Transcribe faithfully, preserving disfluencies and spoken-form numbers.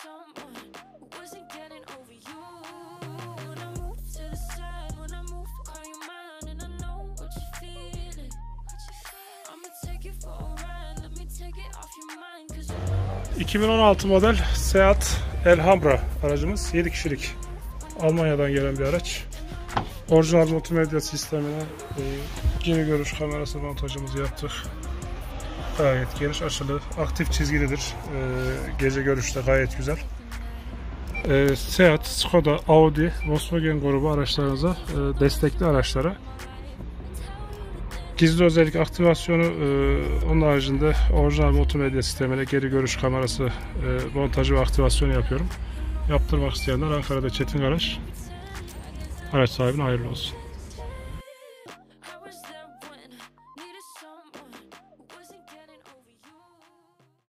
iki bin on altı model Seat Elhamra aracımız, yedi kişilik, Almanya'dan gelen bir araç. Orijinal multimedya sistemine e, geri görüş kamerası montajımızı yaptık. Gayet geniş açılı, aktif çizgilidir. E, gece görüşte gayet güzel. E, Seat, Skoda, Audi, Volkswagen grubu araçlarınıza, e, destekli araçlara. Gizli özellik aktivasyonu, e, onun haricinde orijinal multimedya sistemine geri görüş kamerası e, montajı ve aktivasyonu yapıyorum. Yaptırmak isteyenler Ankara'da Çetin Garaj. Araç sahibine hayırlı olsun.